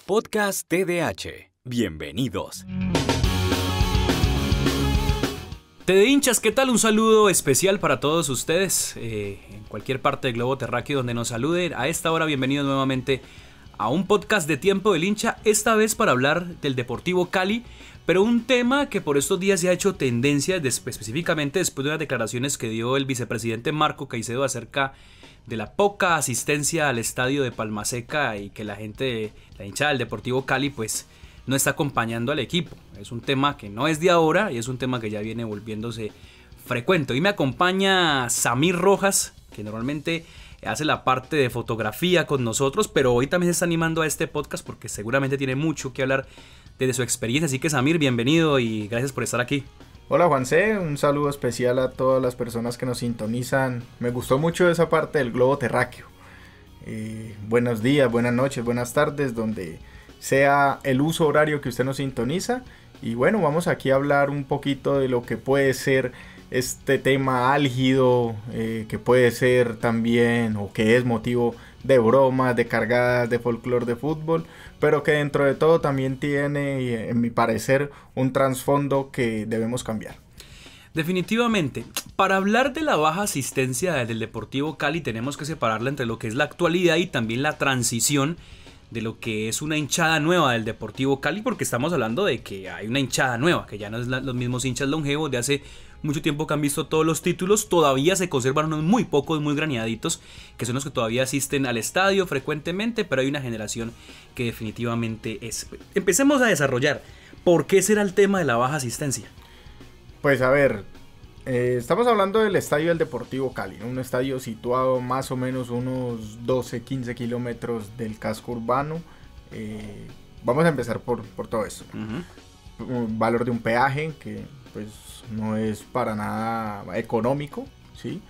Podcast TDH. Bienvenidos. TD hinchas, ¿qué tal? Un saludo especial para todos ustedes en cualquier parte del globo terráqueo donde nos saluden. A esta hora, bienvenidos nuevamente a un podcast de Tiempo del Hincha, esta vez para hablar del Deportivo Cali, pero un tema que por estos días ya ha hecho tendencia, específicamente después de unas declaraciones que dio el vicepresidente Marco Caicedo acerca de la poca asistencia al estadio de Palmaseca y que la hinchada del Deportivo Cali pues no está acompañando al equipo. Es un tema que no es de ahora y es un tema que ya viene volviéndose frecuente. Hoy me acompaña Samir Rojas, que normalmente hace la parte de fotografía con nosotros, pero hoy también se está animando a este podcast porque seguramente tiene mucho que hablar desde su experiencia. Así que Samir, bienvenido y gracias por estar aquí. Hola Juanse, un saludo especial a todas las personas que nos sintonizan. Me gustó mucho esa parte del globo terráqueo. Buenos días, buenas noches, buenas tardes, donde sea el uso horario que usted nos sintoniza. Y bueno, vamos aquí a hablar un poquito de lo que puede ser este tema álgido, que puede ser también o que es motivo de bromas, de cargadas de folclore de fútbol, pero que dentro de todo también tiene, en mi parecer, un trasfondo que debemos cambiar. Definitivamente, para hablar de la baja asistencia del Deportivo Cali tenemos que separarla entre lo que es la actualidad y también la transición de lo que es una hinchada nueva del Deportivo Cali, porque estamos hablando de que hay una hinchada nueva, que ya no es los mismos hinchas longevos de hace mucho tiempo que han visto todos los títulos. Todavía se conservan unos muy pocos, muy graneaditos, que son los que todavía asisten al estadio frecuentemente, pero hay una generación que definitivamente es. Empecemos a desarrollar. ¿Por qué será el tema de la baja asistencia? Pues a ver, estamos hablando del estadio del Deportivo Cali, ¿no? Un estadio situado más o menos unos 12-15 kilómetros del casco urbano. Vamos a empezar por todo esto. Un valor de un peaje que pues no es para nada económico, ¿sí?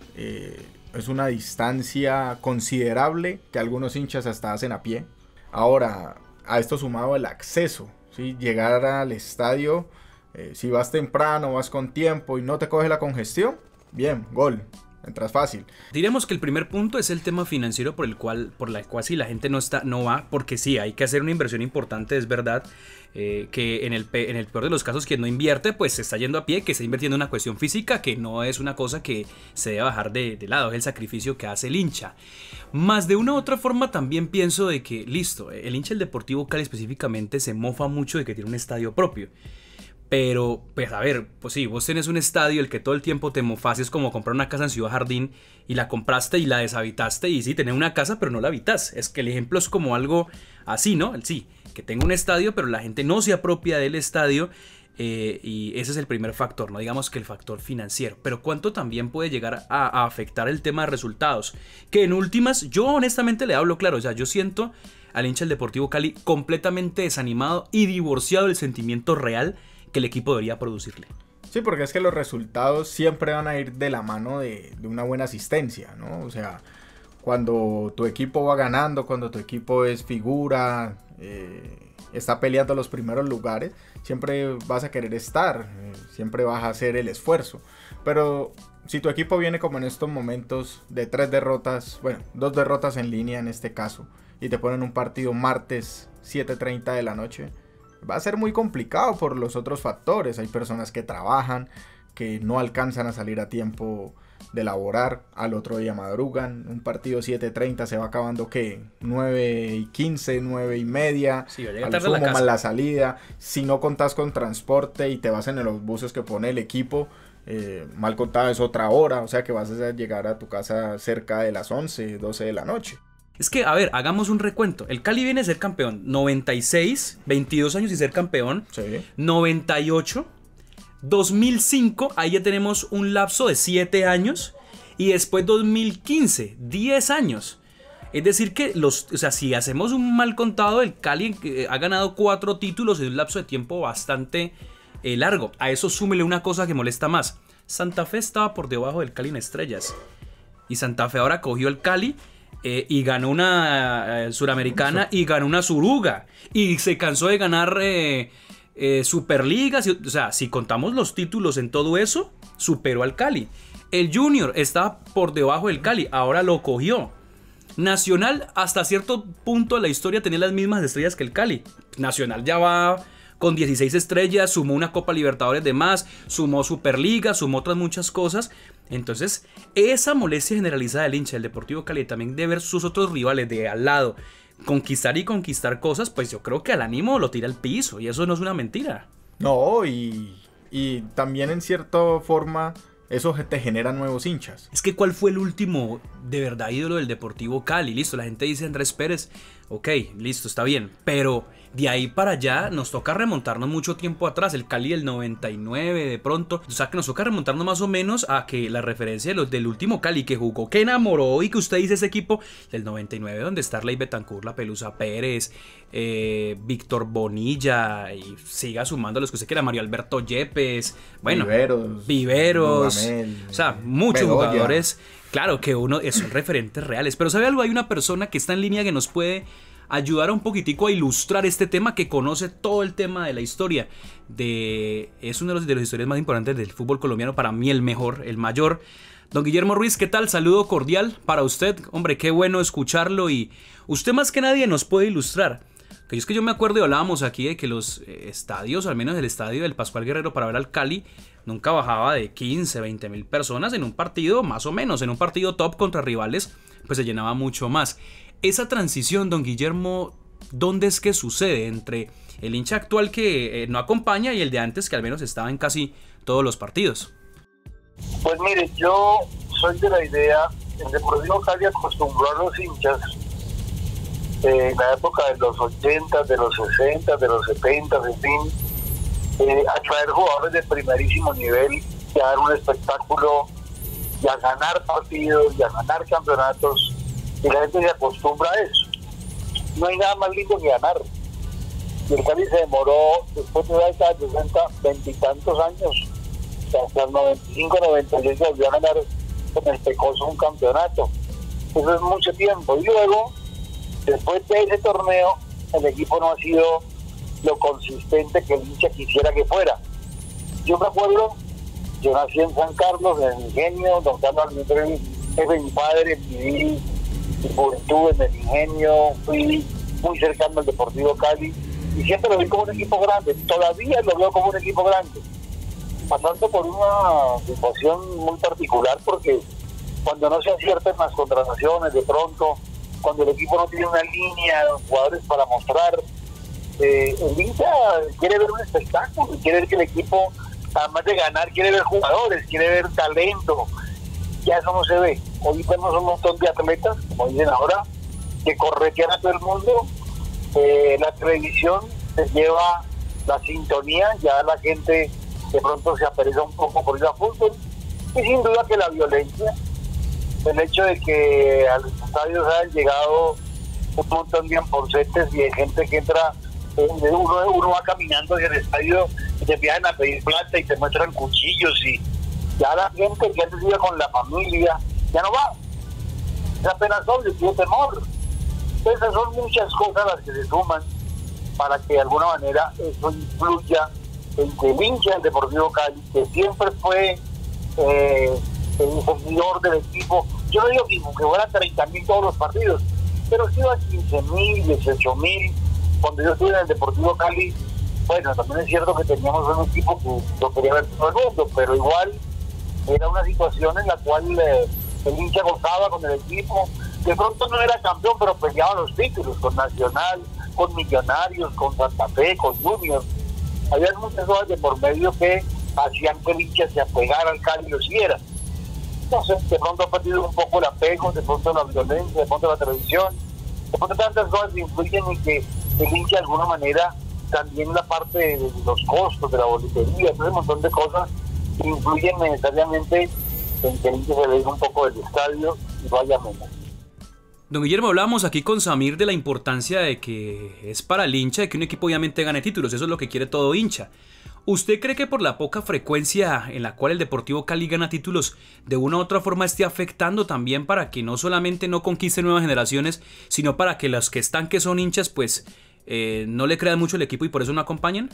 Es una distancia considerable que algunos hinchas hasta hacen a pie. Ahora, a esto sumado el acceso, ¿sí? Llegar al estadio, si vas temprano, vas con tiempo y no te coge la congestión, bien, gol, entras fácil. Diremos que el primer punto es el tema financiero por la cual si la gente no va, porque sí, hay que hacer una inversión importante, es verdad, que en el peor de los casos quien no invierte pues se está yendo a pie, que está invirtiendo en una cuestión física que no es una cosa que se debe bajar de lado, es el sacrificio que hace el hincha. Más de una u otra forma también pienso de que, listo, el hincha del Deportivo Cali específicamente se mofa mucho de que tiene un estadio propio. Pero, pues a ver, pues sí, vos tenés un estadio el que todo el tiempo te mofás, es como comprar una casa en Ciudad Jardín y la compraste y la deshabitaste y sí, tenés una casa pero no la habitas. Es que el ejemplo es como algo así, ¿no? Sí, que tengo un estadio pero la gente no se apropia del estadio y ese es el primer factor, no digamos que el factor financiero. Pero ¿cuánto también puede llegar a afectar el tema de resultados? Que en últimas, yo honestamente le hablo claro, o sea, yo siento al hincha del Deportivo Cali completamente desanimado y divorciado del sentimiento real que el equipo debería producirle. Sí, porque es que los resultados siempre van a ir de la mano de una buena asistencia, ¿no? O sea, cuando tu equipo va ganando, cuando tu equipo es figura, está peleando los primeros lugares, siempre vas a querer estar, siempre vas a hacer el esfuerzo. Pero si tu equipo viene como en estos momentos de 3 derrotas, bueno, 2 derrotas en línea en este caso, y te ponen un partido martes 7:30 de la noche, va a ser muy complicado por los otros factores. Hay personas que trabajan, que no alcanzan a salir a tiempo de laborar, al otro día madrugan. Un partido 7:30 se va acabando, ¿qué? 9:15, 9:30, sí, a lo sumo más la salida. Si no contás con transporte y te vas en los buses que pone el equipo, mal contada es otra hora, o sea que vas a llegar a tu casa cerca de las 11, 12 de la noche. Es que, a ver, hagamos un recuento. El Cali viene a ser campeón 96, 22 años y ser campeón. Sí. 98, 2005, ahí ya tenemos un lapso de 7 años. Y después 2015, 10 años. Es decir que, si hacemos un mal contado, el Cali ha ganado 4 títulos en un lapso de tiempo bastante largo. A eso súmele una cosa que molesta más. Santa Fe estaba por debajo del Cali en estrellas. Y Santa Fe ahora cogió el Cali y ganó una suramericana y ganó una suruga. Y se cansó de ganar Superligas. O sea, si contamos los títulos en todo eso, superó al Cali. El Junior estaba por debajo del Cali, ahora lo cogió. Nacional hasta cierto punto de la historia tenía las mismas estrellas que el Cali. Nacional ya va con 16 estrellas, sumó una Copa Libertadores de más, sumó Superliga, sumó otras muchas cosas. Entonces, esa molestia generalizada del hincha del Deportivo Cali también de ver sus otros rivales de al lado conquistar cosas, pues yo creo que al ánimo lo tira al piso, y eso no es una mentira. No, y también en cierta forma eso te genera nuevos hinchas. Es que ¿cuál fue el último de verdad ídolo del Deportivo Cali? Listo, la gente dice Andrés Pérez, ok, listo, está bien, pero de ahí para allá nos toca remontarnos mucho tiempo atrás, el Cali del 99 de pronto, o sea que nos toca remontarnos más o menos a que la referencia de los del último Cali que jugó, que enamoró y que usted dice ese equipo del 99 donde Starley Betancourt, La Pelusa Pérez, Víctor Bonilla y siga sumando los que usted quiera, Mario Alberto Yepes, bueno, Viveros, Dudamel, o sea, muchos Bedoya. Jugadores, claro que uno son referentes reales, pero ¿sabe algo? Hay una persona que está en línea que nos puede ayudar un poquitico a ilustrar este tema, que conoce todo el tema de la historia es uno de los historias más importantes del fútbol colombiano, para mí el mejor, el mayor. Don Guillermo Ruiz, ¿qué tal? Saludo cordial para usted, hombre, qué bueno escucharlo, y usted más que nadie nos puede ilustrar. Que es que yo me acuerdo y hablábamos aquí de que los estadios, al menos el estadio del Pascual Guerrero para ver al Cali, nunca bajaba de 15, 20 mil personas en un partido, más o menos, en un partido top contra rivales, pues se llenaba mucho más. Esa transición, don Guillermo, ¿dónde es que sucede entre el hincha actual que no acompaña y el de antes que al menos estaba en casi todos los partidos? Pues mire, yo soy de la idea, el Deportivo Cali acostumbró a los hinchas en la época de los 80, de los 60, de los 70, en fin, a traer jugadores de primerísimo nivel y a dar un espectáculo y a ganar partidos y a ganar campeonatos, y la gente se acostumbra a eso. No hay nada más lindo que ganar. Y el Cali se demoró, después de la década de 60, 20 y tantos años, hasta el 95, 96 volvió a ganar con el Pecoso un campeonato. Eso es mucho tiempo. Y luego, después de ese torneo, el equipo no ha sido lo consistente que el hincha quisiera que fuera. Yo me acuerdo, yo nací en San Carlos, en el Ingenio, don Carlos Almendrell es mi padre, viví mi juventud en el Ingenio, fui muy cercano al Deportivo Cali y siempre lo vi como un equipo grande, todavía lo veo como un equipo grande, pasando por una situación muy particular, porque cuando no se aciertan las contrataciones, de pronto, cuando el equipo no tiene una línea de jugadores para mostrar, el hincha quiere ver un espectáculo, quiere ver que el equipo, además de ganar, quiere ver jugadores, quiere ver talento. Ya eso no se ve. Hoy vemos un montón de atletas, como dicen ahora, que corretean a todo el mundo. La televisión se lleva la sintonía, ya la gente de pronto se apereza un poco por ir a fútbol, y sin duda que la violencia, el hecho de que a los estadios hayan llegado un montón de amporcetes y de gente que entra, uno va caminando hacia el estadio y te empiezan a pedir plata y te muestran cuchillos, y ya la gente que antes iba con la familia ya no va, es apenas doble, tiene temor. Esas son muchas cosas las que se suman para que de alguna manera eso influya en que el hincha del Deportivo Cali, que siempre fue el seguidor del equipo, yo no digo que fuera 30.000 todos los partidos, pero sí iba 15.000, 18.000. Cuando yo estuve en el Deportivo Cali, bueno, también es cierto que teníamos un equipo que lo quería ver todo el mundo, pero igual era una situación en la cual el hincha gozaba con el equipo. De pronto no era campeón, pero peleaba los títulos con Nacional, con Millonarios, con Santa Fe, con Junior. Había muchas cosas de por medio que hacían que el hincha se apegara al Cali y lo siguiera. Entonces, de pronto ha perdido un poco el apego, de pronto la violencia, de pronto la televisión, de pronto tantas cosas que influyen y que el hincha de alguna manera, también la parte de los costos, de la boletería, todo un montón de cosas que influyen necesariamente en que el hincha se vea un poco del estadio y vaya menos. Don Guillermo, hablábamos aquí con Samir de la importancia de que es para el hincha de que un equipo obviamente gane títulos, eso es lo que quiere todo hincha. ¿Usted cree que por la poca frecuencia en la cual el Deportivo Cali gana títulos, de una u otra forma esté afectando también para que no solamente no conquiste nuevas generaciones, sino para que los que están, que son hinchas, pues no le crean mucho el equipo y por eso no acompañan?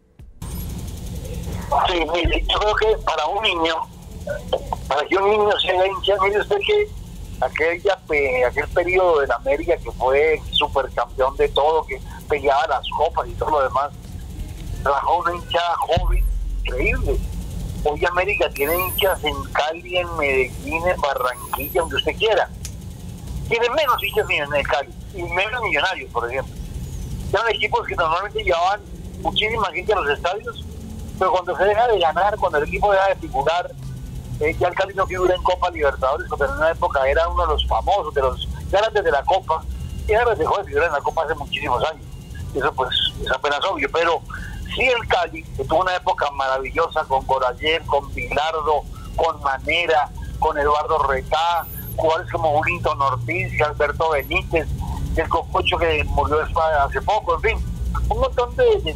Sí, mire, yo creo que para un niño, para que un niño sea hincha, mire usted que aquel periodo de América que fue supercampeón de todo, que peleaba las copas y todo lo demás, trajo una hinchada joven increíble. Hoy América tiene hinchas en Cali, en Medellín, en Barranquilla, donde usted quiera. Tiene menos hinchas en el Cali y menos Millonarios, por ejemplo. Eran equipos que normalmente llevaban muchísima gente a los estadios, pero cuando se deja de ganar, cuando el equipo deja de figurar, ya el Cali no figura en Copa Libertadores, porque en una época era uno de los famosos, de los grandes de la Copa, y ahora dejó de figurar en la Copa hace muchísimos años. Eso pues es apenas obvio, pero sí el Cali, que tuvo una época maravillosa con Gorayer, con Bilardo, con Manera, con Eduardo Retá, jugadores como Willington Ortiz, Alberto Benítez, el Cococho que murió hace poco, en fin, un montón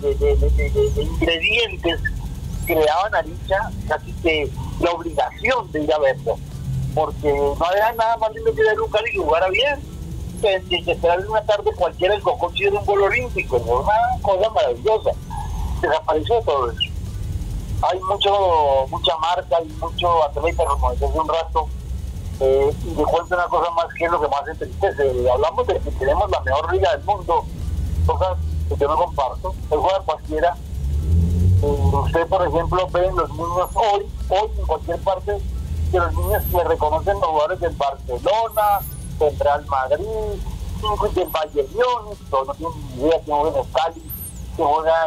de ingredientes que le daban a hincha casi que la obligación de ir a verlo, porque no había nada más lindo que ver un Cali que jugara bien, que esperar una tarde cualquiera el Cococho era un gol olímpico, era una cosa maravillosa. Desapareció todo eso. Hay mucha marca, hay mucho atleta, como decía hace un rato, y le cuento una cosa más que es lo que más entristece. Hablamos de que tenemos la mejor liga del mundo, cosas que yo no comparto. El jugador cualquiera. Usted, por ejemplo, ve en los niños hoy en cualquier parte, que los niños le reconocen los jugadores del Barcelona, del Real Madrid, del Bayern Múnich, no tienen ni idea que juegan en Cali, que juegan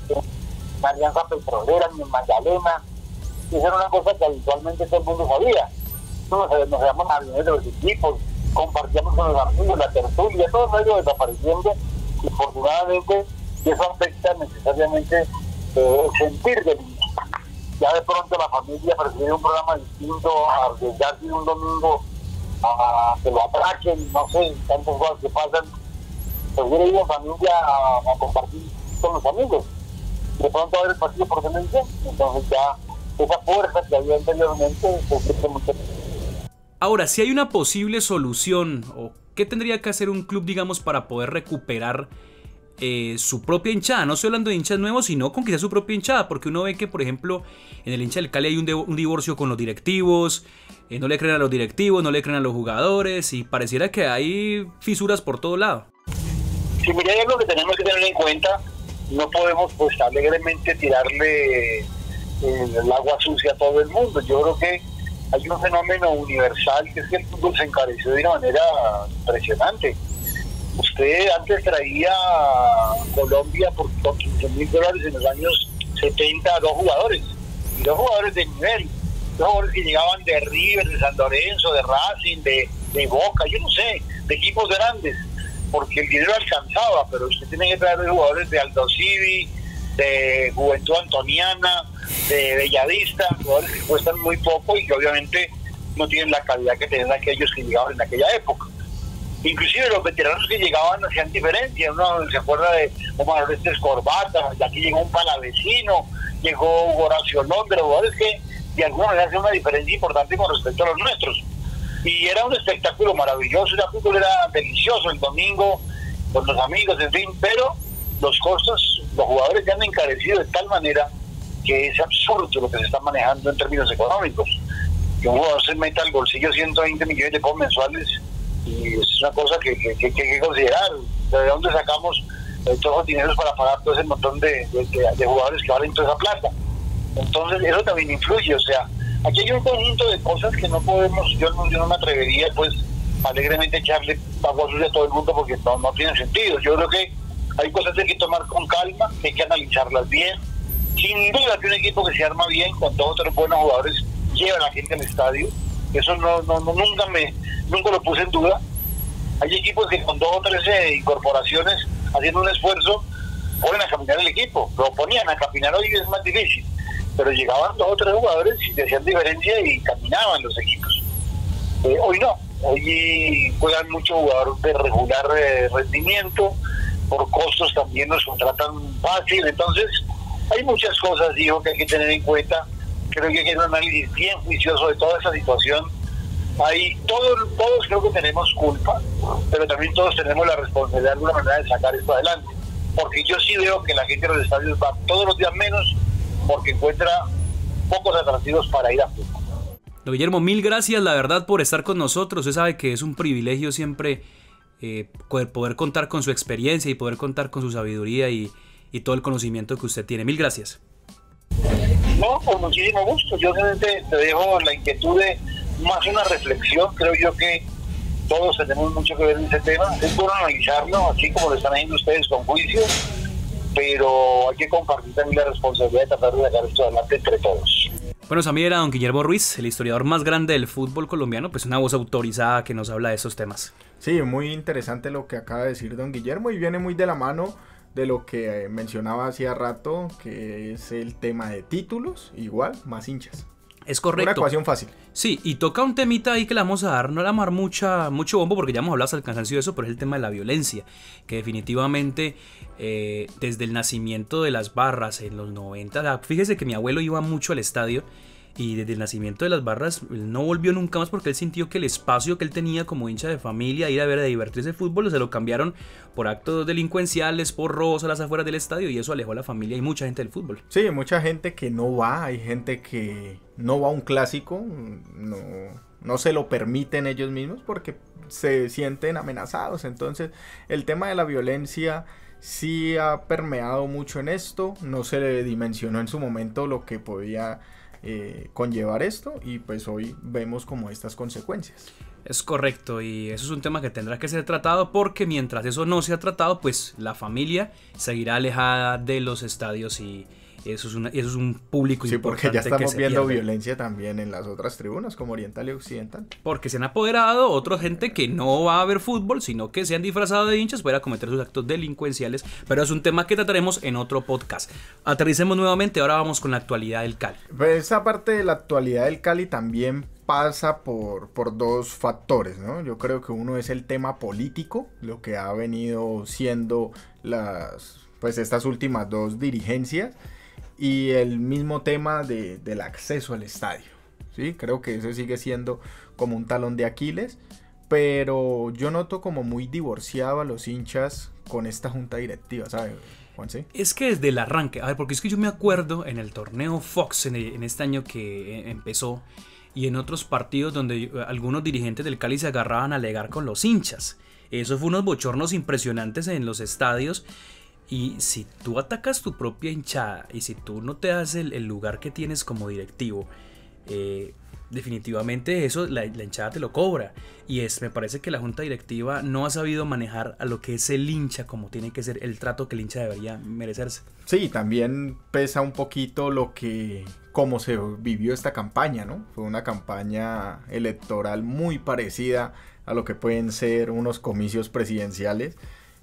en Alianza Petrolera, ni en Magdalena. Y esa era una cosa que habitualmente todo el mundo sabía. Nos veíamos a reuniones de los equipos, compartíamos con los amigos, la tertulia, todo eso ha ido desapareciendo, y afortunadamente eso afecta necesariamente el sentir del niño. Ya de pronto la familia prefiere un programa distinto a arriesgarse un domingo a que lo atraquen, no sé, tantas cosas que pasan. Prefiere ir en familia a compartir con los amigos. De pronto a ver el partido por televisión, entonces ya esa fuerza que había anteriormente se pierde mucho. Ahora, si hay una posible solución, o qué tendría que hacer un club, digamos, para poder recuperar su propia hinchada. No estoy hablando de hinchas nuevos, sino con quizás su propia hinchada, porque uno ve que, por ejemplo, en el hincha del Cali hay un divorcio con los directivos, no le creen a los directivos, no le creen a los jugadores, y pareciera que hay fisuras por todo lado. Sí, mira, es lo que tenemos que tener en cuenta. No podemos pues alegremente tirarle el agua sucia a todo el mundo. Yo creo que hay un fenómeno universal, que es que el fútbol se encareció de una manera impresionante. Usted antes traía a Colombia por $15,000 en los años 70 a dos jugadores, y dos jugadores de nivel, dos jugadores que llegaban de River, de San Lorenzo, de Racing, de Boca, yo no sé, de equipos grandes, porque el dinero alcanzaba, pero usted tiene que traer jugadores de Aldo Civi, de Juventud Antoniana, de Bellavista, jugadores que cuestan muy poco y que obviamente no tienen la calidad que tenían aquellos que llegaban en aquella época. Inclusive los veteranos que llegaban hacían diferencia. Uno se acuerda de Omar Orestes Corbata, de aquí llegó un palavecino, llegó Horacio Londres, jugadores que de alguna manera hacen una diferencia importante con respecto a los nuestros. Y era un espectáculo maravilloso, el fútbol era delicioso el domingo, con los amigos, en fin, pero los costos, los jugadores ya han encarecido de tal manera que es absurdo lo que se está manejando en términos económicos. Que un jugador se meta al bolsillo 120 millones de pesos mensuales, y es una cosa que hay que considerar. ¿De dónde sacamos todos los dineros para pagar todo ese montón de jugadores que valen toda esa plata? Entonces eso también influye. O sea, aquí hay un conjunto de cosas que no podemos, yo no me atrevería pues alegremente echarle agua sucia a todo el mundo, porque no tiene sentido. Yo creo que hay cosas que hay que tomar con calma, que hay que analizarlas bien. Sin duda que un equipo que se arma bien, con todos los buenos jugadores, lleva a la gente al estadio. Eso nunca lo puse en duda. Hay equipos que con 2 o 3 incorporaciones, haciendo un esfuerzo, ponen a caminar el equipo. Lo ponían a caminar, hoy es más difícil, pero llegaban 2 o 3 jugadores y hacían diferencia y caminaban los equipos. Hoy no, hoy juegan mucho jugador de regular rendimiento, por costos también los contratan fácil. Entonces hay muchas cosas, digo, que hay que tener en cuenta. Creo que hay que hacer un análisis bien juicioso de toda esa situación. Todos creo que tenemos culpa, pero también todos tenemos la responsabilidad de alguna manera de sacar esto adelante, porque yo sí veo que la gente de los estadios va todos los días menos porque encuentra pocos atractivos para ir a fútbol. Don Guillermo, mil gracias, la verdad, por estar con nosotros. Usted sabe que es un privilegio siempre poder contar con su experiencia y poder contar con su sabiduría y todo el conocimiento que usted tiene. Mil gracias. No, con muchísimo gusto. Yo te dejo la inquietud de más una reflexión. Creo yo que todos tenemos mucho que ver en ese tema. Es bueno analizarlo, así como lo están haciendo ustedes con juicio, pero hay que compartir también la responsabilidad de tratar de sacar esto adelante entre todos. Bueno, Samir, era don Guillermo Ruiz, el historiador más grande del fútbol colombiano, pues una voz autorizada que nos habla de esos temas. Sí, muy interesante lo que acaba de decir don Guillermo y viene muy de la mano de lo que mencionaba hacía rato, que es el tema de títulos, igual, más hinchas. Es correcto. Una ecuación fácil. Sí, y toca un temita ahí que le vamos a dar, no le vamos a dar mucho bombo porque ya hemos hablado hasta el cansancio de eso, pero es el tema de la violencia, que definitivamente desde el nacimiento de las barras en los 90, fíjese que mi abuelo iba mucho al estadio y desde el nacimiento de las barras él no volvió nunca más porque él sintió que el espacio que él tenía como hincha de familia, ir a ver, a divertirse de fútbol, se lo cambiaron por actos delincuenciales, por robos a las afueras del estadio y eso alejó a la familia y mucha gente del fútbol. Sí, mucha gente que no va, hay gente que no va a un clásico, no se lo permiten ellos mismos porque se sienten amenazados. Entonces el tema de la violencia sí ha permeado mucho en esto, no se le dimensionó en su momento lo que podía conllevar esto y pues hoy vemos como estas consecuencias. Es correcto y eso es un tema que tendrá que ser tratado porque mientras eso no sea tratado pues la familia seguirá alejada de los estadios y eso es un público sí, importante. Sí, porque ya estamos viendo pierde. Violencia también en las otras tribunas como Oriental y Occidental. Porque se han apoderado otra gente que no va a ver fútbol sino que se han disfrazado de hinchas para cometer sus actos delincuenciales, pero es un tema que trataremos en otro podcast. Aterricemos nuevamente, ahora vamos con la actualidad del Cali. Pues esa parte de la actualidad del Cali también pasa por dos factores, ¿no? Yo creo que uno es el tema político, lo que ha venido siendo estas últimas dos dirigencias, y el mismo tema del acceso al estadio, ¿sí? Creo que ese sigue siendo como un talón de Aquiles, pero yo noto como muy divorciado a los hinchas con esta junta directiva, ¿sabes, Juanse? Es que desde el arranque, a ver, porque es que yo me acuerdo en el torneo Fox en este año que empezó y en otros partidos donde algunos dirigentes del Cali se agarraban a alegar con los hinchas. Eso fue unos bochornos impresionantes en los estadios. Y si tú atacas tu propia hinchada y si tú no te das el lugar que tienes como directivo, definitivamente eso la hinchada te lo cobra. Y me parece que la junta directiva no ha sabido manejar a lo que es el hincha como tiene que ser el trato que el hincha debería merecerse. Sí, también pesa un poquito cómo se vivió esta campaña, ¿no? Fue una campaña electoral muy parecida a lo que pueden ser unos comicios presidenciales.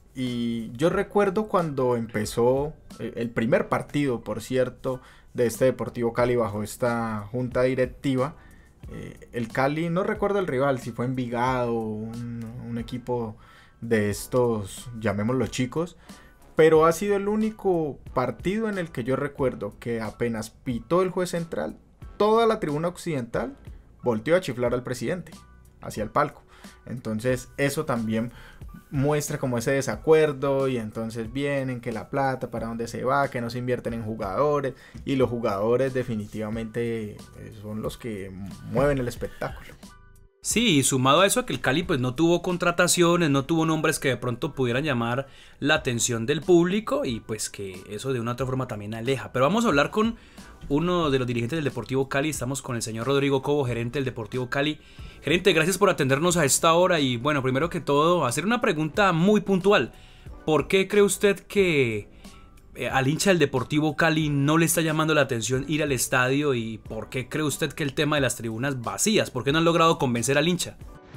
Y yo recuerdo cuando empezó el primer partido, por cierto, de este Deportivo Cali bajo esta junta directiva. El Cali, no recuerdo el rival, si fue Envigado, un equipo de estos, llamémoslo chicos, pero ha sido el único partido en el que yo recuerdo que apenas pitó el juez central, toda la tribuna occidental volteó a chiflar al presidente hacia el palco. Entonces eso también muestra como ese desacuerdo y entonces vienen que la plata para dónde se va, que no se invierten en jugadores y los jugadores definitivamente son los que mueven el espectáculo. Sí, y sumado a eso a que el Cali pues no tuvo contrataciones, no tuvo nombres que de pronto pudieran llamar la atención del público y pues que eso de una u otra forma también aleja. Pero vamos a hablar con uno de los dirigentes del Deportivo Cali, estamos con el señor Rodrigo Cobo, gerente del Deportivo Cali. Gerente, gracias por atendernos a esta hora y bueno, primero que todo, hacer una pregunta muy puntual. ¿Por qué cree usted que al hincha del Deportivo Cali no le está llamando la atención ir al estadio y por qué cree usted que el tema de las tribunas vacías, por qué no han logrado convencer al hincha?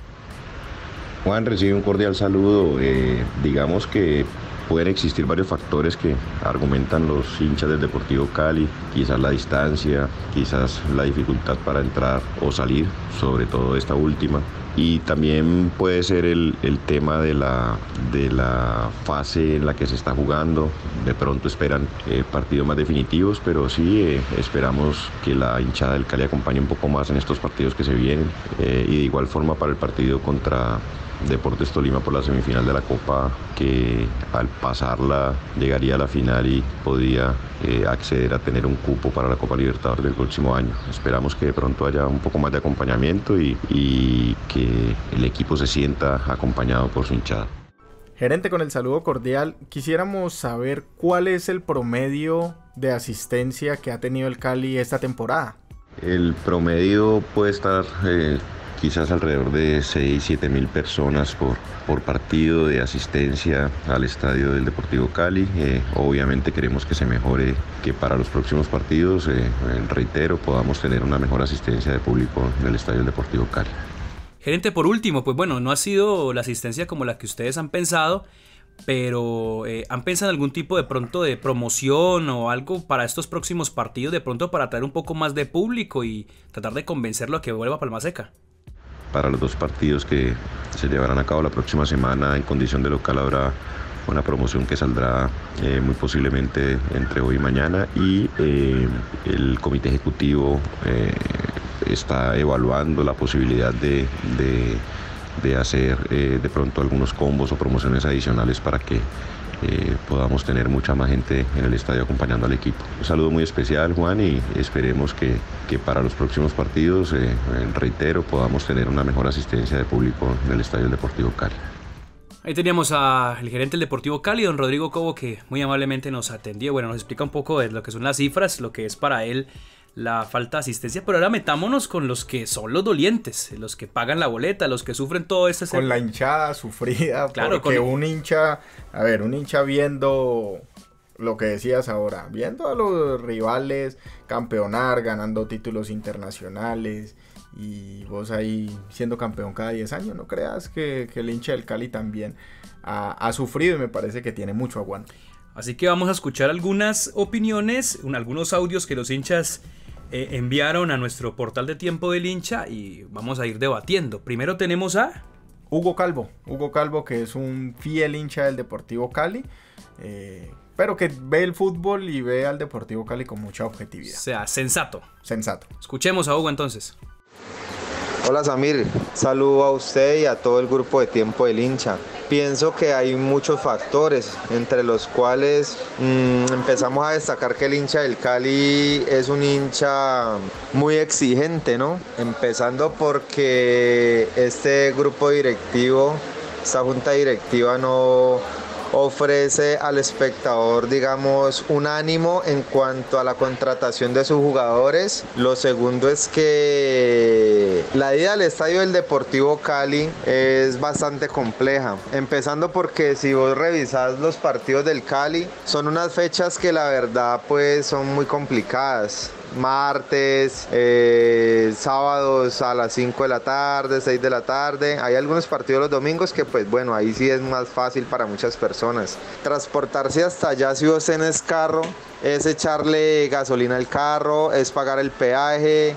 Juan, recibe un cordial saludo. Digamos que pueden existir varios factores que argumentan los hinchas del Deportivo Cali, quizás la distancia, quizás la dificultad para entrar o salir, sobre todo esta última. Y también puede ser el tema de la fase en la que se está jugando. De pronto esperan partidos más definitivos, pero sí esperamos que la hinchada del Cali acompañe un poco más en estos partidos que se vienen. Y de igual forma para el partido contra Deportes Tolima por la semifinal de la Copa, que al pasarla llegaría a la final y podía acceder a tener un cupo para la Copa Libertadores del próximo año. Esperamos que de pronto haya un poco más de acompañamiento y que el equipo se sienta acompañado por su hinchada. Gerente, con el saludo cordial, quisiéramos saber cuál es el promedio de asistencia que ha tenido el Cali esta temporada. El promedio puede estar quizás alrededor de 6-7 mil personas por partido de asistencia al estadio del Deportivo Cali. Obviamente queremos que se mejore, que para los próximos partidos, reitero, podamos tener una mejor asistencia de público en el estadio del Deportivo Cali. Gerente, por último, pues bueno, no ha sido la asistencia como la que ustedes han pensado, pero ¿han pensado en algún tipo de pronto de promoción o algo para estos próximos partidos, de pronto para traer un poco más de público y tratar de convencerlo a que vuelva a Palmaseca? Para los 2 partidos que se llevarán a cabo la próxima semana en condición de local habrá una promoción que saldrá muy posiblemente entre hoy y mañana, y el comité ejecutivo está evaluando la posibilidad de hacer de pronto algunos combos o promociones adicionales para que podamos tener mucha más gente en el estadio acompañando al equipo. Un saludo muy especial, Juan, y esperemos que para los próximos partidos, reitero, podamos tener una mejor asistencia de público en el estadio del Deportivo Cali. Ahí teníamos al gerente del Deportivo Cali, don Rodrigo Cobo, que muy amablemente nos atendió. Bueno, nos explica un poco de lo que son las cifras, lo que es para él la falta de asistencia, pero ahora metámonos con los que son los dolientes, los que pagan la boleta, los que sufren todo este... Con la hinchada sufrida, claro, porque un hincha viendo lo que decías ahora, viendo a los rivales campeonar, ganando títulos internacionales, y vos ahí siendo campeón cada 10 años, no creas que el hincha del Cali también ha sufrido, y me parece que tiene mucho aguante. Así que vamos a escuchar algunas opiniones, algunos audios que los hinchas enviaron a nuestro portal de Tiempo del Hincha, y vamos a ir debatiendo. Primero tenemos a Hugo Calvo, que es un fiel hincha del Deportivo Cali, pero que ve el fútbol y ve al Deportivo Cali con mucha objetividad. O sea, sensato. Escuchemos a Hugo entonces. Hola Samir, saludo a usted y a todo el grupo de Tiempo del Hincha. Pienso que hay muchos factores, entre los cuales empezamos a destacar que el hincha del Cali es un hincha muy exigente, ¿no? Empezando porque este grupo directivo, esta junta directiva no ofrece al espectador, digamos, un ánimo en cuanto a la contratación de sus jugadores. Lo segundo es que la ida al estadio del Deportivo Cali es bastante compleja, empezando porque si vos revisás los partidos del Cali, son unas fechas que la verdad pues son muy complicadas. Martes, sábados a las 5 de la tarde, 6 de la tarde. Hay algunos partidos los domingos que pues bueno, ahí sí es más fácil para muchas personas. Transportarse hasta allá si vos tenés carro, es echarle gasolina al carro, es pagar el peaje,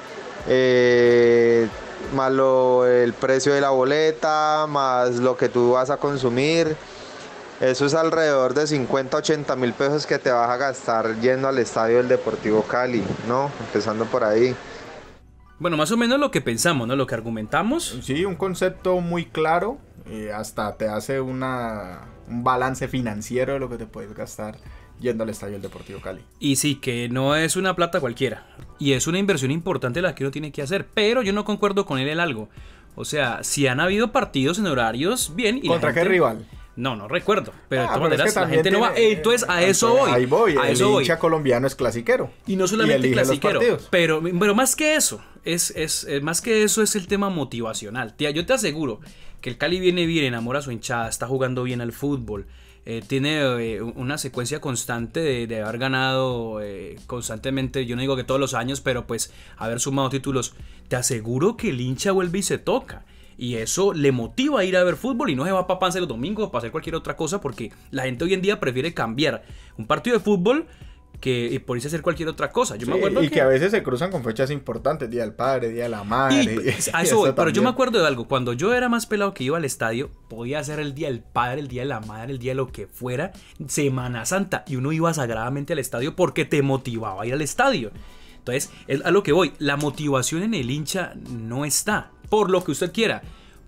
más el precio de la boleta, más lo que tú vas a consumir. Eso es alrededor de 50-80 mil pesos que te vas a gastar yendo al estadio del Deportivo Cali, ¿no? Empezando por ahí. Bueno, más o menos lo que pensamos, ¿no? Lo que argumentamos. Sí, un concepto muy claro. Hasta te hace un balance financiero de lo que te puedes gastar yendo al estadio del Deportivo Cali. Y sí, que no es una plata cualquiera. Y es una inversión importante la que uno tiene que hacer. Pero yo no concuerdo con él en algo. O sea, si han habido partidos en horarios, bien. Y ¿contra qué rival? No recuerdo, pero de todas maneras la gente no va. Entonces a eso voy. Ahí voy. A el eso hincha colombiano es clasiquero. Y no solamente clasiquero, pero más que eso, más que eso es el tema motivacional. Tía, yo te aseguro que el Cali viene bien, enamora a su hinchada, está jugando bien al fútbol. Tiene una secuencia constante de haber ganado constantemente, yo no digo que todos los años, pero pues haber sumado títulos. Te aseguro que el hincha vuelve y se toca. Y eso le motiva a ir a ver fútbol y no se va para Pance los domingos o para hacer cualquier otra cosa, porque la gente hoy en día prefiere cambiar un partido de fútbol que por irse a hacer cualquier otra cosa. Yo me acuerdo que a veces se cruzan con fechas importantes, Día del Padre, Día de la Madre. A eso voy, pero yo me acuerdo de algo. Cuando yo era más pelado que iba al estadio, podía hacer el Día del Padre, el Día de la Madre, el día de lo que fuera, Semana Santa, y uno iba sagradamente al estadio porque te motivaba a ir al estadio. Entonces, es a lo que voy. La motivación en el hincha no está, por lo que usted quiera.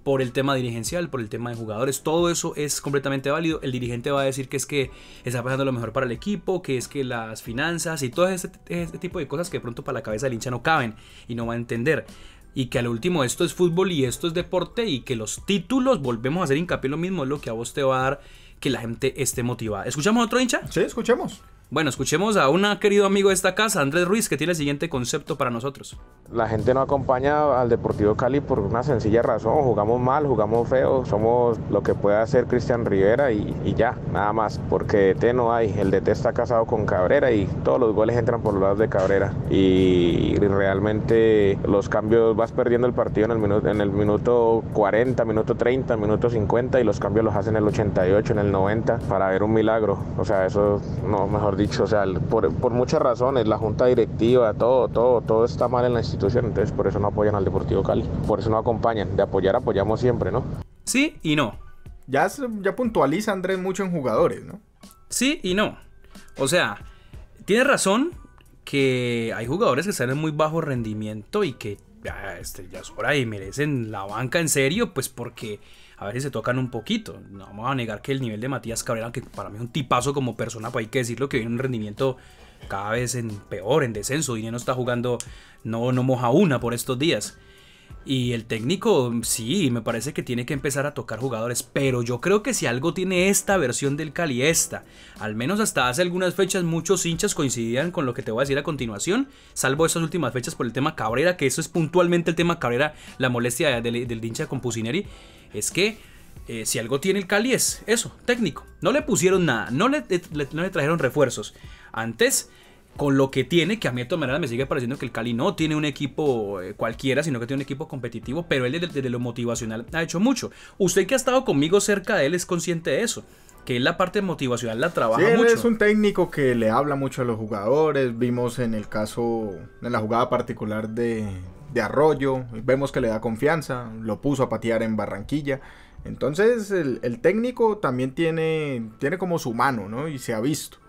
por el tema dirigencial, por el tema de jugadores. Todo eso es completamente válido. El dirigente va a decir que es que está pasando lo mejor para el equipo, que es que las finanzas y todo este tipo de cosas que de pronto para la cabeza del hincha no caben y no va a entender. Y que al último esto es fútbol y esto es deporte, y que los títulos, volvemos a hacer hincapié en lo mismo, es lo que a vos te va a dar que la gente esté motivada. ¿Escuchamos a otro hincha? Sí, escuchemos. Bueno, escuchemos a un querido amigo de esta casa, Andrés Ruiz, que tiene el siguiente concepto para nosotros. La gente no acompaña al Deportivo Cali por una sencilla razón: jugamos mal, jugamos feo, somos lo que puede hacer Cristian Rivera y ya, nada más, porque DT no hay. El DT está casado con Cabrera y todos los goles entran por los lados de Cabrera, y realmente los cambios, vas perdiendo el partido en el minuto 40, minuto 30, minuto 50, y los cambios los hacen en el 88, en el 90 para ver un milagro. O sea, eso no, mejor dicho, o sea, por muchas razones, la junta directiva, todo está mal en la institución. Entonces por eso no apoyan al Deportivo Cali, por eso no acompañan. De apoyar, apoyamos siempre, ¿no? Sí y no. Ya puntualiza Andrés mucho en jugadores, ¿no? Sí y no. O sea, tiene razón que hay jugadores que están en muy bajo rendimiento y que ya es hora y merecen la banca en serio, pues porque a veces se tocan un poquito. No vamos a negar que el nivel de Matías Cabrera, que para mí es un tipazo como persona, pues hay que decirlo, que viene un rendimiento cada vez peor, en descenso. Dinero está jugando, no moja una por estos días. Y el técnico, sí, me parece que tiene que empezar a tocar jugadores. Pero yo creo que si algo tiene esta versión del Cali, al menos hasta hace algunas fechas, muchos hinchas coincidían con lo que te voy a decir a continuación, salvo estas últimas fechas por el tema Cabrera, que eso es puntualmente el tema Cabrera, la molestia del hincha con Pusineri. Es que si algo tiene el Cali es eso, técnico. No le pusieron nada, no le trajeron refuerzos. Antes, con lo que tiene, que a mí de todas maneras me sigue pareciendo que el Cali no tiene un equipo cualquiera, sino que tiene un equipo competitivo, pero él desde lo motivacional ha hecho mucho. Usted que ha estado conmigo cerca de él es consciente de eso, que él la parte motivacional la trabaja mucho. Sí, él es un técnico que le habla mucho a los jugadores. Vimos en el caso, en la jugada particular de Arroyo, vemos que le da confianza, lo puso a patear en Barranquilla. Entonces el técnico también tiene como su mano, ¿no? Y se ha visto.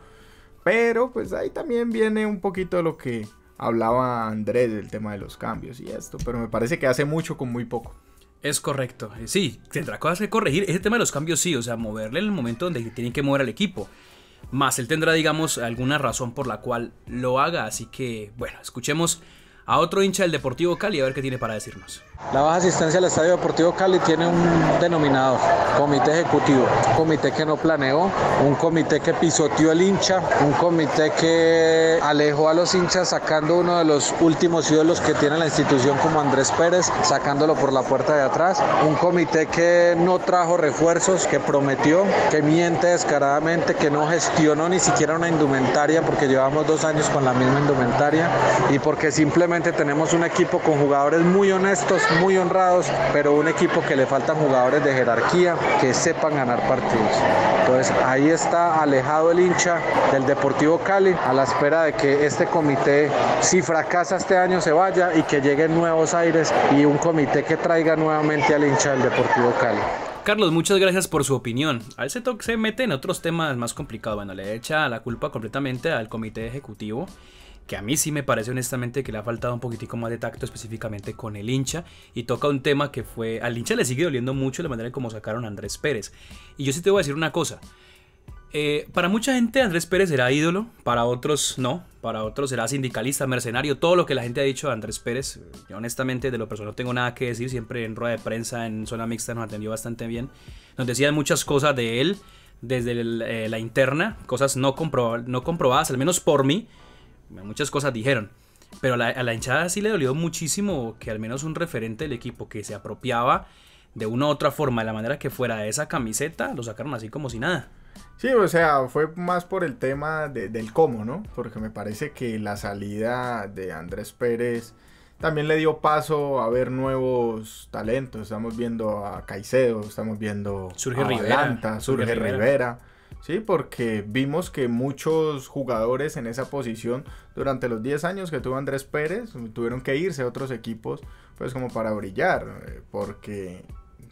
Pero pues ahí también viene un poquito de lo que hablaba Andrés, del tema de los cambios y esto. Pero me parece que hace mucho con muy poco. Es correcto, sí, tendrá cosas que corregir. Ese tema de los cambios sí, o sea, moverle en el momento donde tienen que mover al equipo. Más él tendrá, digamos, alguna razón por la cual lo haga. Así que, bueno, escuchemos a otro hincha del Deportivo Cali a ver qué tiene para decirnos. La baja asistencia al Estadio Deportivo Cali tiene un denominador: comité ejecutivo, un comité que no planeó, un comité que pisoteó el hincha, un comité que alejó a los hinchas sacando uno de los últimos ídolos que tiene la institución como Andrés Pérez, sacándolo por la puerta de atrás, un comité que no trajo refuerzos, que prometió, que miente descaradamente, que no gestionó ni siquiera una indumentaria, porque llevamos 2 años con la misma indumentaria, y porque simplemente tenemos un equipo con jugadores muy honestos, muy honrados, pero un equipo que le faltan jugadores de jerarquía que sepan ganar partidos. Entonces ahí está alejado el hincha del Deportivo Cali, a la espera de que este comité, si fracasa este año, se vaya y que lleguen nuevos aires y un comité que traiga nuevamente al hincha del Deportivo Cali. Carlos, muchas gracias por su opinión. A él se mete en otros temas más complicados. Bueno, le echa la culpa completamente al comité ejecutivo, que a mí sí me parece honestamente que le ha faltado un poquitico más de tacto, específicamente con el hincha, y toca un tema que fue, al hincha le sigue doliendo mucho la manera en cómo sacaron a Andrés Pérez. Y yo sí te voy a decir una cosa: para mucha gente Andrés Pérez será ídolo, para otros no, para otros será sindicalista, mercenario, todo lo que la gente ha dicho de Andrés Pérez. Yo honestamente de lo personal no tengo nada que decir. Siempre en rueda de prensa, en zona mixta, nos atendió bastante bien, nos decían muchas cosas de él desde la interna, cosas no comprobadas, al menos por mí. Muchas cosas dijeron, pero a la hinchada sí le dolió muchísimo que al menos un referente del equipo que se apropiaba de una u otra forma, de la manera que fuera, de esa camiseta, lo sacaron así como si nada. Sí, o sea, fue más por el tema del cómo, ¿no? Porque me parece que la salida de Andrés Pérez también le dio paso a ver nuevos talentos. Estamos viendo a Caicedo, estamos viendo Surge a Rivera, Surge Rivera. Sí, porque vimos que muchos jugadores en esa posición durante los 10 años que tuvo Andrés Pérez tuvieron que irse a otros equipos, pues como para brillar, porque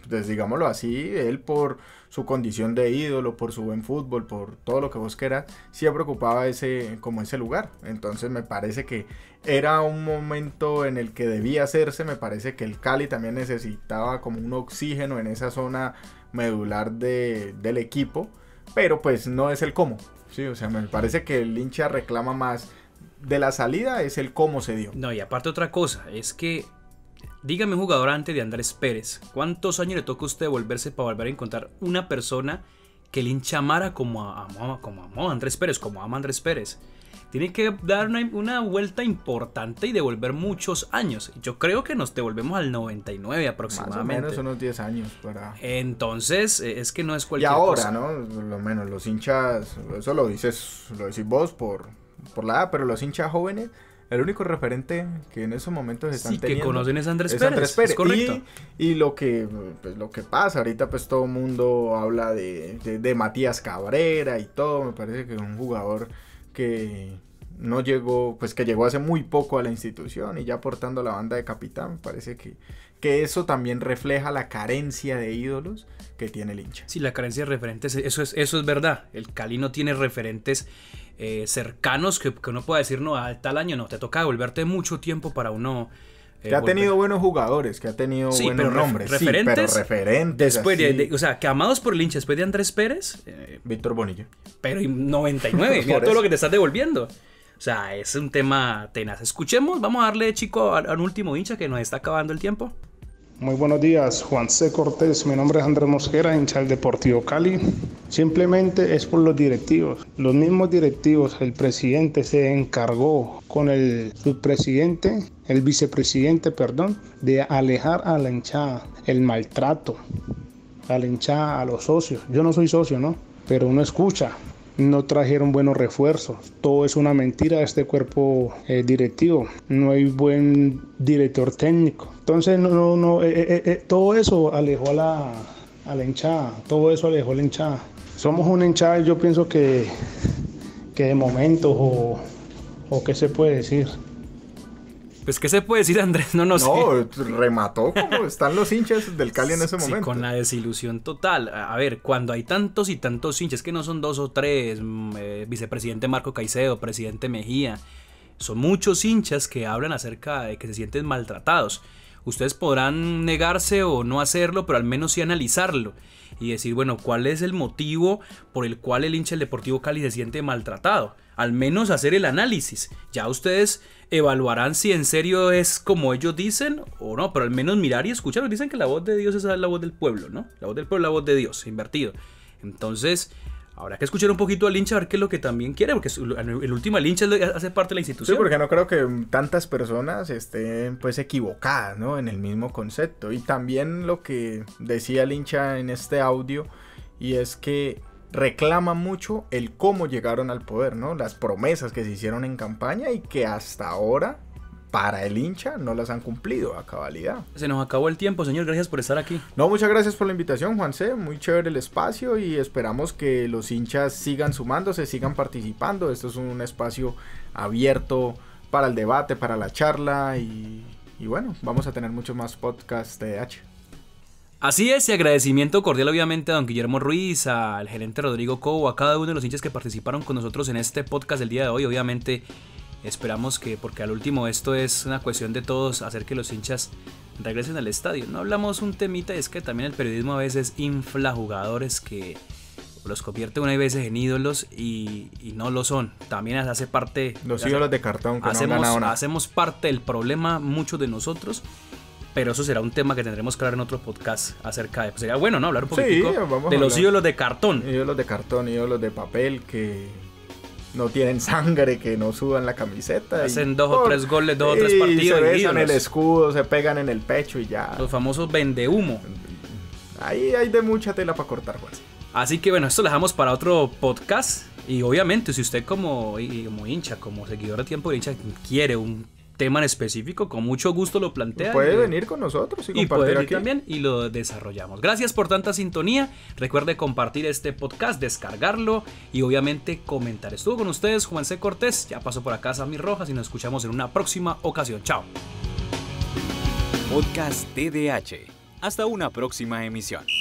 pues digámoslo así, él por su condición de ídolo, por su buen fútbol, por todo lo que vos quieras, siempre ocupaba ese lugar. Entonces me parece que era un momento en el que debía hacerse. Me parece que el Cali también necesitaba como un oxígeno en esa zona medular del equipo, pero pues no es el cómo, ¿sí? O sea, me parece que el hincha reclama más de la salida, es el cómo se dio. No, y aparte otra cosa, es que dígame un jugador antes de Andrés Pérez, ¿cuántos años le toca a usted volverse para volver a encontrar una persona que el hincha amara como amó a Andrés Pérez, como ama a Andrés Pérez? Tiene que dar una vuelta importante y devolver muchos años. Yo creo que nos devolvemos al 99 aproximadamente. Más o menos unos 10 años para... Entonces, es que no es cualquier cosa. Y cosa. ahora, ¿no? Lo menos los hinchas, eso lo decís vos por la edad, pero los hinchas jóvenes, el único referente que en esos momentos están teniendo... que conocen es Andrés Pérez. Es correcto. Y lo que pasa, ahorita pues todo el mundo habla de Matías Cabrera y todo. Me parece que es un jugador que no llegó, pues que llegó hace muy poco a la institución y ya portando la banda de capitán. Me parece que eso también refleja la carencia de ídolos que tiene el hincha. Sí, la carencia de referentes, eso es verdad. El Cali no tiene referentes cercanos que uno pueda decir, no, a tal año no, te toca devolverte mucho tiempo para uno... que ha tenido buenos jugadores, que ha tenido buenos nombres. Referentes, sí, pero referentes. Después o sea, que amados por el hincha después de Andrés Pérez. Víctor Bonilla. Pero 99, mira todo lo que te estás devolviendo. O sea, es un tema tenaz. Escuchemos, vamos a darle, chico, a un último hincha que nos está acabando el tiempo. Muy buenos días, Juan C. Cortés. Mi nombre es Andrés Mosquera, hincha del Deportivo Cali. Simplemente es por los directivos. Los mismos directivos, el presidente se encargó con el subpresidente, el vicepresidente, de alejar a la hinchada, el maltrato a la hinchada, a los socios. Yo no soy socio, ¿no? Pero uno escucha. No trajeron buenos refuerzos. Todo es una mentira de este cuerpo directivo. No hay buen director técnico. Entonces, todo eso alejó a la hinchada. Todo eso alejó a la hinchada. Somos una hinchada, yo pienso que de momento, o qué se puede decir. Pues, ¿qué se puede decir, Andrés? No sé. Remató como están los hinchas del Cali en ese momento. Sí, con la desilusión total. A ver, cuando hay tantos y tantos hinchas, que no son 2 o 3, vicepresidente Marco Caicedo, presidente Mejía, son muchos hinchas que hablan acerca de que se sienten maltratados. Ustedes podrán negarse o no hacerlo, pero al menos sí analizarlo y decir, bueno, ¿cuál es el motivo por el cual el hincha del Deportivo Cali se siente maltratado? Al menos hacer el análisis. Ya ustedes evaluarán si en serio es como ellos dicen o no, pero al menos mirar y escuchar. Dicen que la voz de Dios es la voz del pueblo, ¿no? La voz del pueblo es la voz de Dios, invertido. Entonces, habrá que escuchar un poquito al hincha a ver qué es lo que también quiere, porque el último, el hincha hace parte de la institución. Sí, porque no creo que tantas personas estén pues equivocadas, ¿no? En el mismo concepto. Y también lo que decía el hincha en este audio, y es que reclama mucho el cómo llegaron al poder, ¿no? Las promesas que se hicieron en campaña y que hasta ahora, para el hincha, no las han cumplido a cabalidad. Se nos acabó el tiempo, señor. Gracias por estar aquí. No, muchas gracias por la invitación, Juan C. Muy chévere el espacio y esperamos que los hinchas sigan sumándose, sigan participando. Esto es un espacio abierto para el debate, para la charla y bueno, vamos a tener muchos más podcasts de H. Así es, y agradecimiento cordial obviamente a don Guillermo Ruiz, al gerente Rodrigo Cobo, a cada uno de los hinchas que participaron con nosotros en este podcast del día de hoy. Obviamente esperamos que, porque al último esto es una cuestión de todos, hacer que los hinchas regresen al estadio. No hablamos un temita, es que también el periodismo a veces infla jugadores que los convierte una veces en ídolos y no lo son. También hace parte... Los ídolos de cartón que no han ganado nada. Hacemos parte del problema muchos de nosotros. Pero eso será un tema que tendremos que hablar en otro podcast acerca de... Pues sería bueno, ¿no? Hablar un poquitico de los ídolos de cartón. Ídolos de cartón, ídolos de papel que no tienen sangre, que no sudan la camiseta. Hacen 2 o 3 goles, 2 o 3 partidos. Se besan el escudo, se pegan en el pecho y ya. Los famosos vendehumo. Ahí hay de mucha tela para cortar, Juan. Así que bueno, esto lo dejamos para otro podcast. Y obviamente, si usted como hincha, como seguidor de Tiempo de Hincha, quiere un tema en específico, con mucho gusto lo plantea. Puede venir con nosotros y compartir aquí también y lo desarrollamos. Gracias por tanta sintonía. Recuerde compartir este podcast, descargarlo y obviamente comentar. Estuvo con ustedes Juan C. Cortés, ya pasó por acá Sammy Rojas y nos escuchamos en una próxima ocasión. Chao. Podcast TDH. Hasta una próxima emisión.